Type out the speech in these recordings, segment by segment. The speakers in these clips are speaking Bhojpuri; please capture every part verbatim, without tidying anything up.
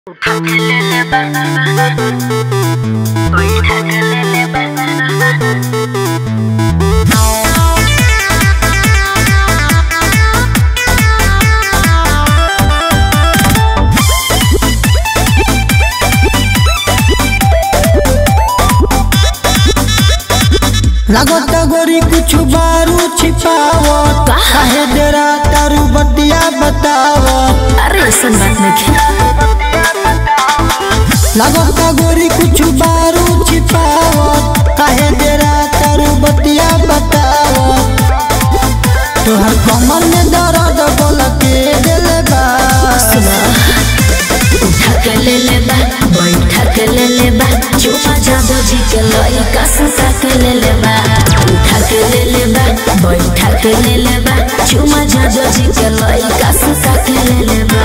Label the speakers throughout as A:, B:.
A: उठा के ले ले बैठा के ले ले
B: लागत गोरी कुछ बारू छिपावत काहे डेरा तारू बतिया बतावत।
A: अरे ऐसन बात नहीं
B: लागत गोरी कुछ बारू छिपावत काहे डेरा तारू बतिया बतावत। तोहर कमर में दर्द बोल के देले बा
A: उठा के ले ले बा बैठा के ले ले बा चुपा जादो जी के लइका सुता के ले ले बा उठा के ले ले बा बैठा के ले ले बा चुमा जादो जी के लइका सुता के ले ले बा।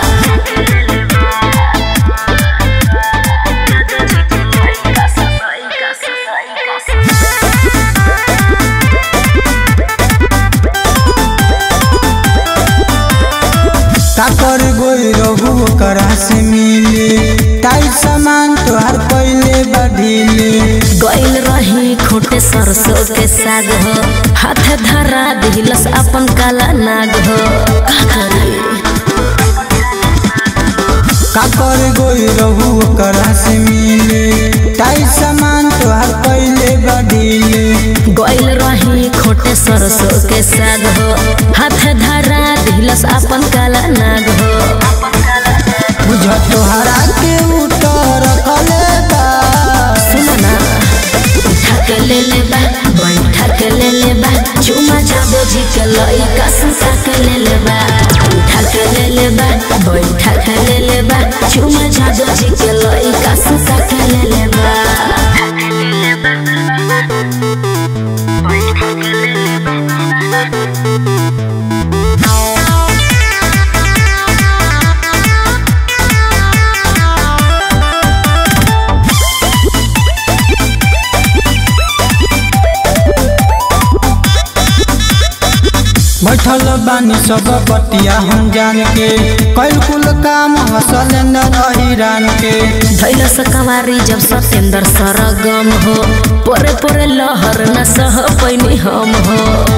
B: काकर गोई रहू करा से मिले ताई सामान तोहर पहले बढ़ीले
A: गइल रही खोटे सरसों के साग हो हाथ धरा दिलस अपन काला नाग हो
B: काकर गोई रहू करा से मिले ताई सामान तोहर पहले बढ़ीले
A: गइल रही खोटे सरसों के साग हो हाथ धरा दिलस अपन काला नाग हो
B: बुझ तोहरा के उतर कले बा
A: सुनो ना उठा के ले ले बा बैठा के ले ले बा चुमा जादो जी के लइका सुता के ले ले बा उठा के ले ले बा बैठा के ले ले बा चुमा जादो जी के लइका सुता के ले ले बा।
B: बैठल बानी सब बतिया हम जान के कैल कुल काम हसल न रही रान के
A: धैल सकवारी जब सतेंद्र सरगम हो पोरे पोरे लहर न सह पैनी हम हो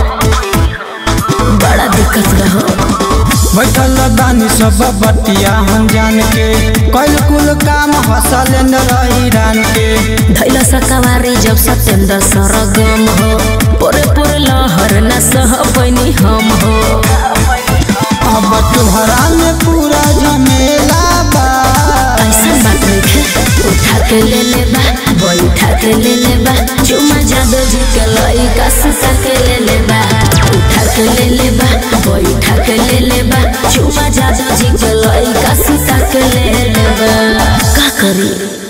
A: बड़ा दिक्कत रहो।
B: बैठल बानी सब बतिया हम जान के कैल कुल काम हसल न रही रान के
A: धैल सकवारी जब सतेंद्र सरगम हो पोरे पोरे लहर न सह पैनी हम हो
B: अब तोहरा में पूरा झमेला बा
A: ऐसा बात नहीं उठा के ले ले बा बैठा के ले ले बा चुमा जादो जी के लइका सुता के ले ले बा उठा के ले ले बा बैठा के ले ले बा चुमा जादो जी के लइका सुता के ले ले बा का करी।